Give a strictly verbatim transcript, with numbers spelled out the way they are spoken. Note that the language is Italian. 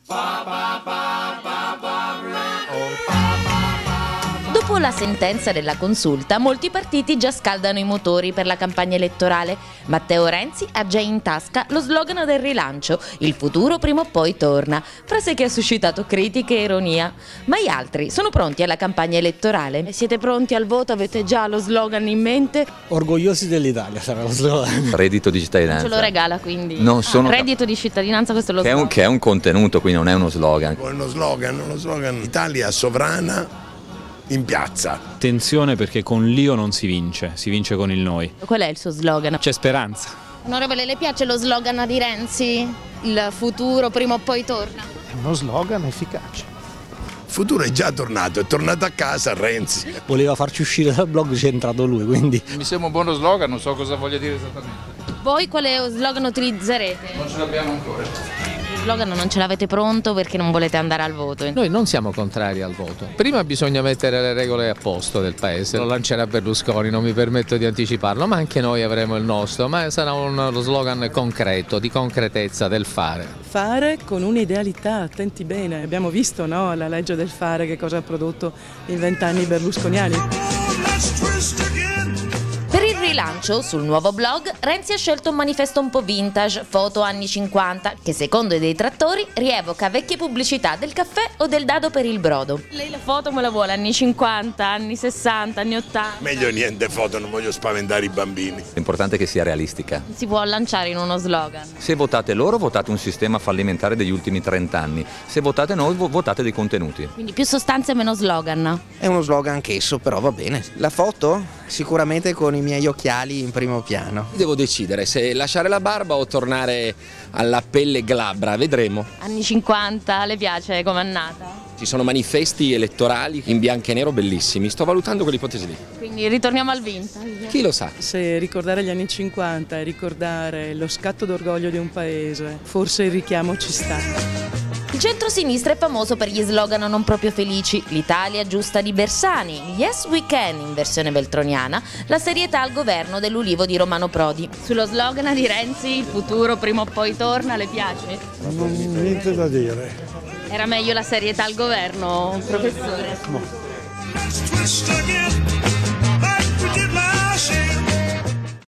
Dopo la sentenza della consulta, molti partiti già scaldano i motori per la campagna elettorale. Matteo Renzi ha già in tasca lo slogan del rilancio: il futuro prima o poi torna, frase che ha suscitato critiche e ironia. Ma gli altri sono pronti alla campagna elettorale? E siete pronti al voto? Avete già lo slogan in mente? Orgogliosi dell'Italia sarà lo slogan. Reddito di cittadinanza. Ce lo regala, quindi. Non sono ah, reddito di cittadinanza, questo è lo che slogan. è, un, che è un contenuto, quindi non è uno slogan. È uno slogan, uno slogan Italia sovrana in piazza. Attenzione, perché con l'io non si vince, si vince con il noi. Qual è il suo slogan? C'è speranza. Onorevole, le piace lo slogan di Renzi? Il futuro prima o poi torna? È uno slogan efficace. Il futuro è già tornato, è tornato a casa Renzi. Voleva farci uscire dal blog, c'è entrato lui, quindi... Mi sembra un buono slogan, non so cosa voglia dire esattamente. Voi quale slogan utilizzerete? Non ce l'abbiamo ancora. Il slogan non ce l'avete pronto perché non volete andare al voto? Noi non siamo contrari al voto. Prima bisogna mettere le regole a posto del paese. Lo lancerà Berlusconi, non mi permetto di anticiparlo, ma anche noi avremo il nostro, ma sarà uno slogan concreto, di concretezza, del fare. Fare con un'idealità, attenti bene. Abbiamo visto, no, la legge del fare che cosa ha prodotto in vent'anni berlusconiani. Per il rilancio, sul nuovo blog, Renzi ha scelto un manifesto un po' vintage, foto anni cinquanta, che secondo i detrattori rievoca vecchie pubblicità del caffè o del dado per il brodo. Lei la foto me la vuole anni cinquanta, anni sessanta, anni ottanta? Meglio niente foto, non voglio spaventare i bambini. L'importante è che sia realistica. Si può lanciare in uno slogan. Se votate loro, votate un sistema fallimentare degli ultimi trent'anni. Se votate noi, votate dei contenuti. Quindi più sostanza e meno slogan. È uno slogan anch'esso, però va bene. La foto? Sicuramente con i miei occhiali in primo piano. Devo decidere se lasciare la barba o tornare alla pelle glabra, vedremo. Anni cinquanta, le piace come è nata? Ci sono manifesti elettorali in bianco e nero bellissimi, sto valutando quell'ipotesi lì. Quindi ritorniamo al vintage. Chi lo sa? Se ricordare gli anni cinquanta e ricordare lo scatto d'orgoglio di un paese, forse il richiamo ci sta. Il centro-sinistra è famoso per gli slogan non proprio felici: l'Italia giusta di Bersani, Yes We Can in versione veltroniana, la serietà al governo dell'Ulivo di Romano Prodi. Sullo slogan di Renzi, il futuro prima o poi torna, le piace? Non ho niente da dire. Era meglio la serietà al governo, professore? No.